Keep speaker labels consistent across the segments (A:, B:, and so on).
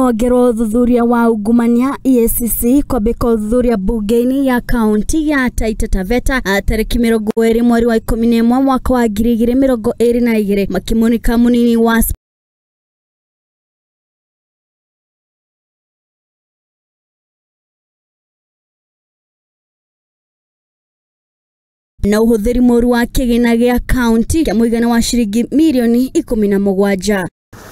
A: ruhonge rwa uthuthurua wa ungumania EACC kwambika uthuthurua bunge-ini ya kaunti ya Taita Taveta tariki 20 mweri wa 11 mwaka wa 2022 makimunika Munini wa na uhuthiri moru wa kigina gia kaunti kia muigana wa ciringi millioni 17.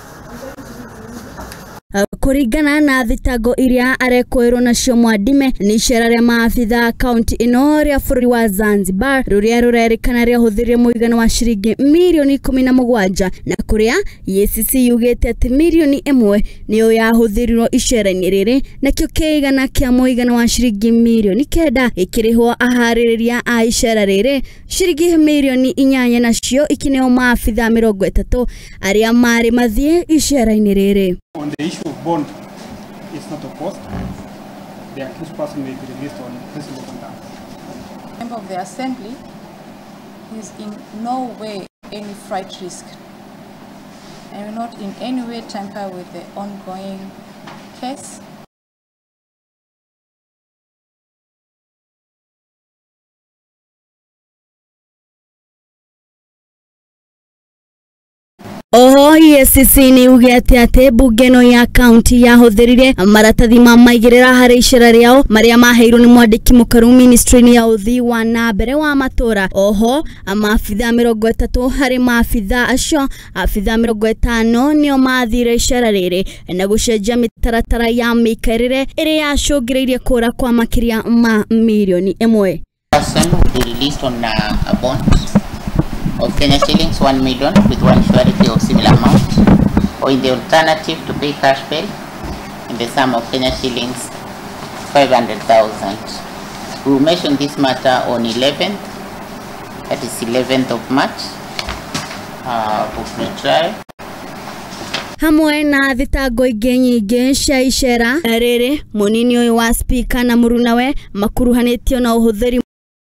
A: Kuringana na thitango iria arekoirwo nacio Mwadime ni iceera ria maabitha kaunti ino ria bururi wa Zanzibar ruria rurerikana ria huthirie muigana wa ciringi millioni 17 na kuria EACC yugite ati millioni 1 niyo yahuthirirwo iceera-ini riri nakio kiigana kia muigana wa ciringi millioni 9 ikirihwo ahaririria a iceera riri ciringi millioni 8 nacio ikineo maabitha 30 aria mari mathie iceera-ini riri.
B: On the issue of bond, it's not a cost. The accused person may be released on principal conduct.
C: The member of the assembly is in no way any flight risk. I will not in any way tamper with the ongoing case. EACC ni ugete ate bungeno ya kaunti ya ahuthirire maratathi ma maigirira hari iceera riao maria maheirwo ni mwandiki mukaru ministry ya uthii wa na mbere wa matura. Oho maabitha 30 hari maabitha acio abitha 50 nio mathire iceera riri na gucenjia mitaratara ya maigirire iria yacungireirie kuura kwa makiria ma millioni 1.
D: Person will be released on a bond of Kenya shillings 1 million with one surety of similar amount, or in the alternative to pay cash bail in the sum of Kenya shillings 500,000. We will mention this matter on 11th, that is 11th of March, for trial.
A: Hamwe na thitango ingi nyingi cia iceera riri munini uyu wa speaker na murunawe makuruhanitio na uhuthiri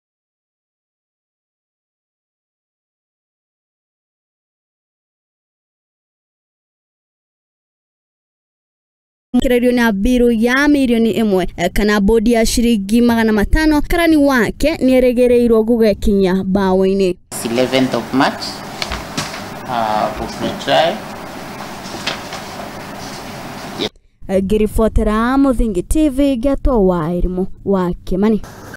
A: kirerio na biru ya milioni 1 kana bodi ya ciringi 500 karani wake ni eregereirwo gukinyia mbauini
D: 11th of March for trial.
A: Girifotera Muthingi TV getwo wa Irimu wa Kimani.